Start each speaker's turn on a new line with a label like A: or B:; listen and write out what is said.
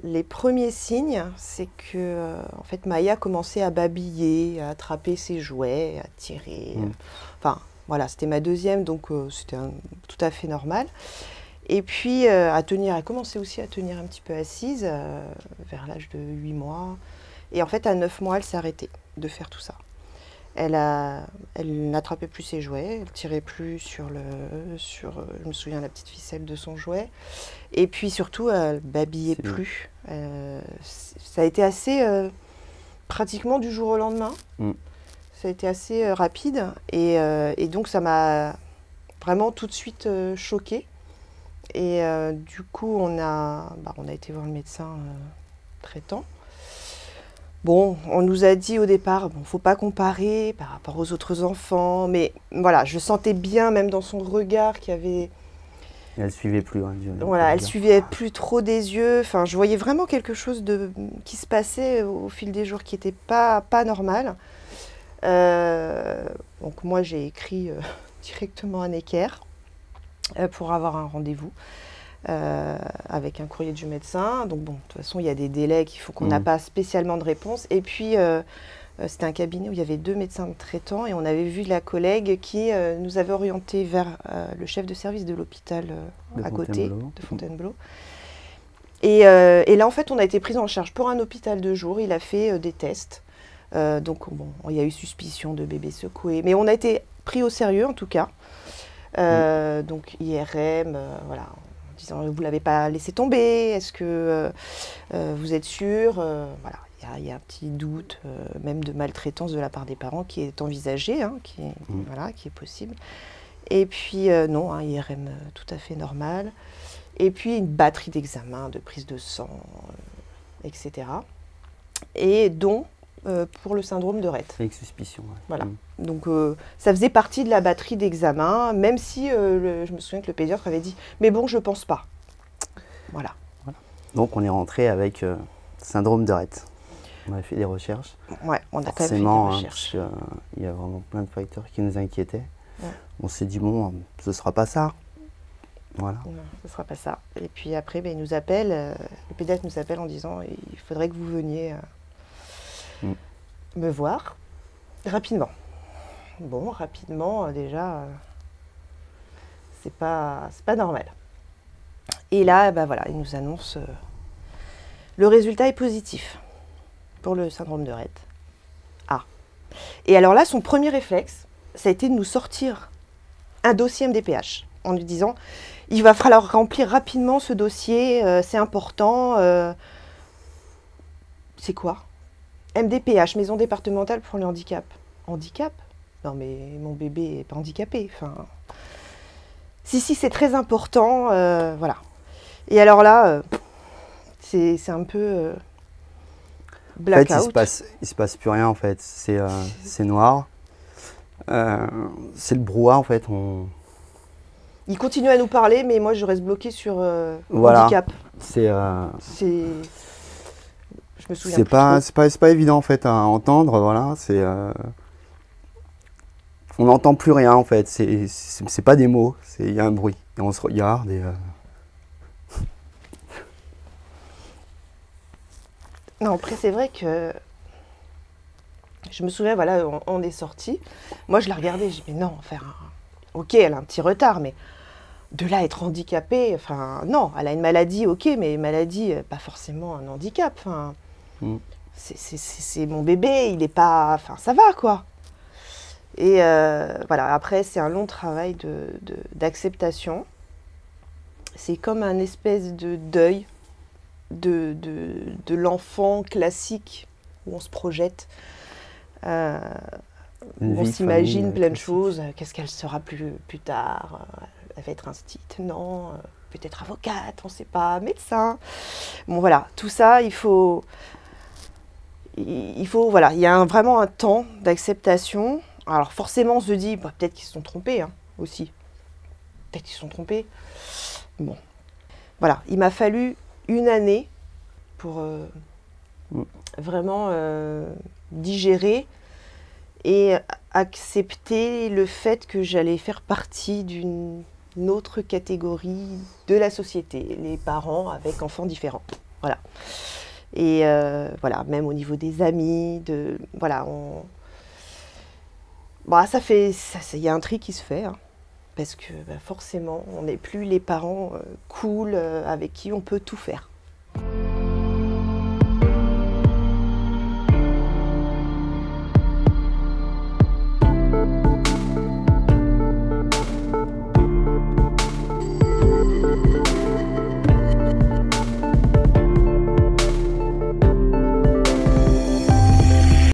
A: les premiers signes, c'est que en fait, Maya commençait à babiller, à attraper ses jouets, à tirer. Enfin, voilà, c'était ma deuxième, donc c'était tout à fait normal. Et puis, à tenir, elle commençait aussi à tenir un petit peu assise, vers l'âge de 8 mois. Et en fait, à 9 mois, elle s'est arrêtée de faire tout ça. Elle n'attrapait plus ses jouets, elle tirait plus sur, je me souviens, la petite ficelle de son jouet. Et puis surtout, elle babillait plus. Ça a été assez, pratiquement du jour au lendemain. Ça a été assez rapide. Et donc, ça m'a vraiment tout de suite choquée. Et du coup, on a été voir le médecin traitant. Bon, on nous a dit au départ, bon, faut pas comparer par rapport aux autres enfants, mais voilà, je sentais bien, même dans son regard, qu'il y avait...
B: Elle suivait plus. Hein,
A: voilà, elle suivait plus trop des yeux. Enfin, je voyais vraiment quelque chose qui se passait au fil des jours, qui n'était pas normal. Donc moi, j'ai écrit directement à Necker pour avoir un rendez-vous. Avec un courrier du médecin. Donc bon, de toute façon, il y a des délais qu'il faut qu'on n'a pas spécialement de réponse. Et puis, c'était un cabinet où il y avait 2 médecins traitants et on avait vu la collègue qui nous avait orienté vers le chef de service de l'hôpital à côté, de Fontainebleau. Et là, en fait, on a été pris en charge pour un hôpital de jour. Il a fait des tests. Donc, bon, il y a eu suspicion de bébé secoué. Mais on a été pris au sérieux, en tout cas. Donc, IRM, voilà. Disant, vous ne l'avez pas laissé tomber, est-ce que vous êtes sûr? Voilà, il y a un petit doute, même de maltraitance de la part des parents qui est envisagé, hein, qui est possible. Et puis, non, un IRM tout à fait normal. Et puis, une batterie d'examens, de prise de sang, etc. Et dont pour le syndrome de Rett.
B: Avec suspicion. Ouais.
A: Voilà. Donc, ça faisait partie de la batterie d'examen, même si je me souviens que le pédiatre avait dit « mais bon, je pense pas ». Voilà.
B: Donc, on est rentré avec syndrome de Rett. On a fait des recherches.
A: Ouais, on a quand même fait des recherches.
B: Parce qu'il y a vraiment plein de facteurs qui nous inquiétaient.
A: Ouais.
B: On s'est dit, bon, ce ne sera pas ça. Voilà.
A: Non, ce ne sera pas ça. Et puis après, il nous appelle, le pédiatre nous appelle en disant « il faudrait que vous veniez me voir rapidement ». Bon, rapidement, déjà, c'est pas normal. Et là, voilà, il nous annonce le résultat est positif pour le syndrome de Rett. Ah. Et alors là, son premier réflexe, ça a été de nous sortir un dossier MDPH en lui disant il va falloir remplir rapidement ce dossier, c'est important. C'est quoi? MDPH, Maison départementale pour le handicap. Handicap? Non mais mon bébé n'est pas handicapé. Enfin, si, c'est très important, voilà. Et alors là, c'est un peu blackout.
B: En fait, il se passe plus rien en fait. C'est noir. C'est le brouhaha en fait.
A: Il continue à nous parler, mais moi je reste bloquée sur handicap. Je me souviens plus.
B: C'est pas évident en fait à entendre. Voilà. On n'entend plus rien en fait. C'est pas des mots. Il y a un bruit. Et on se regarde et.
A: Non, après, c'est vrai que je me souviens, voilà, on est sortis. Moi, je la regardais, je dis, mais non, ok, elle a un petit retard, mais de là à être handicapée, enfin, non, elle a une maladie, ok, mais maladie, pas forcément un handicap. Enfin, c'est mon bébé, il n'est pas, enfin, ça va, quoi. Et voilà, après, c'est un long travail d'acceptation. C'est comme un espèce de deuil de l'enfant classique où on se projette, où on s'imagine plein de choses. Qu'est-ce qu'elle sera plus tard? Elle va être instite, non, peut-être avocate, on ne sait pas, médecin. Bon voilà, tout ça, il faut voilà, il y a vraiment un temps d'acceptation. Alors forcément, on se dit, peut-être qu'ils se sont trompés, hein, aussi. Peut-être qu'ils se sont trompés. Bon, voilà, il m'a fallu une année pour vraiment digérer et accepter le fait que j'allais faire partie d'une autre catégorie de la société, les parents avec enfants différents. Voilà. Et voilà, même au niveau des amis, voilà, bon, il y a un tri qui se fait, hein, parce que bah, forcément, on n'est plus les parents cool avec qui on peut tout faire.